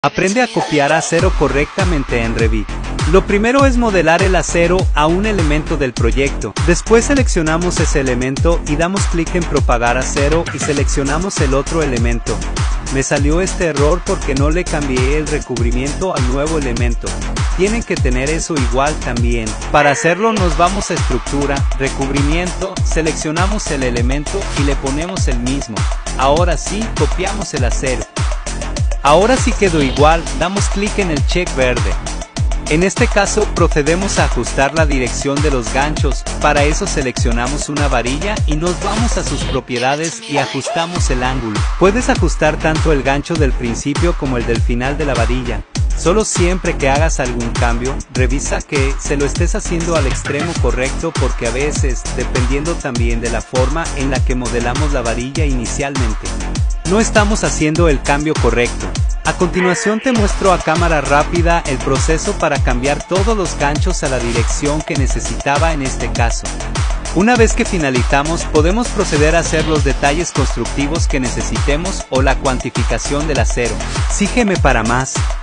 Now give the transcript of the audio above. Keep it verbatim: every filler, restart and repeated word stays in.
Aprende a copiar acero correctamente en Revit. Lo primero es modelar el acero a un elemento del proyecto. Después seleccionamos ese elemento y damos clic en propagar acero y seleccionamos el otro elemento. Me salió este error porque no le cambié el recubrimiento al nuevo elemento. Tienen que tener eso igual también. Para hacerlo nos vamos a estructura, recubrimiento, seleccionamos el elemento y le ponemos el mismo. Ahora sí, copiamos el acero. Ahora sí quedó igual, damos clic en el check verde. En este caso procedemos a ajustar la dirección de los ganchos. Para eso seleccionamos una varilla y nos vamos a sus propiedades y ajustamos el ángulo. Puedes ajustar tanto el gancho del principio como el del final de la varilla. Solo siempre que hagas algún cambio, revisa que se lo estés haciendo al extremo correcto, porque a veces, dependiendo también de la forma en la que modelamos la varilla inicialmente, no estamos haciendo el cambio correcto. A continuación te muestro a cámara rápida el proceso para cambiar todos los ganchos a la dirección que necesitaba en este caso. Una vez que finalizamos, podemos proceder a hacer los detalles constructivos que necesitemos o la cuantificación del acero. Sígueme para más.